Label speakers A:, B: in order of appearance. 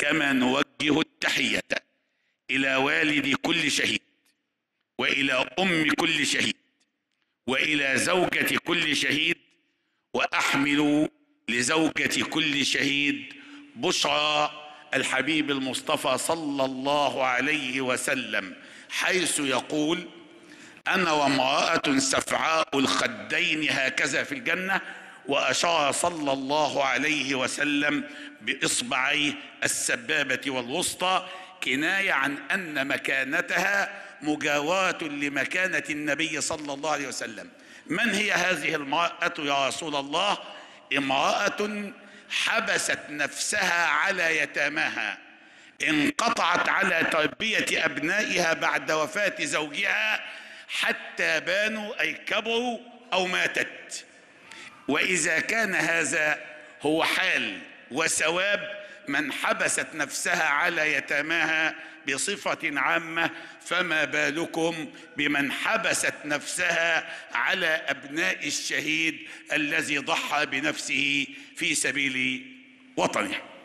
A: كما نوجه التحية إلى والد كل شهيد، وإلى أم كل شهيد، وإلى زوجة كل شهيد، وأحمل لزوجة كل شهيد بشرى الحبيب المصطفى صلى الله عليه وسلم، حيث يقول: أنا وامرأة سفعاء الخدين هكذا في الجنة، وأشار صلى الله عليه وسلم بإصبعي السبابة والوسطى، كناية عن أن مكانتها مجاورة لمكانة النبي صلى الله عليه وسلم. من هي هذه المرأة يا رسول الله؟ امرأة حبست نفسها على يتاماها، انقطعت على تربية أبنائها بعد وفاة زوجها حتى بانوا أي كبروا أو ماتت. وإذا كان هذا هو حال وثواب من حبست نفسها على يتاماها بصفة عامة، فما بالكم بمن حبست نفسها على أبناء الشهيد الذي ضحى بنفسه في سبيل وطنه.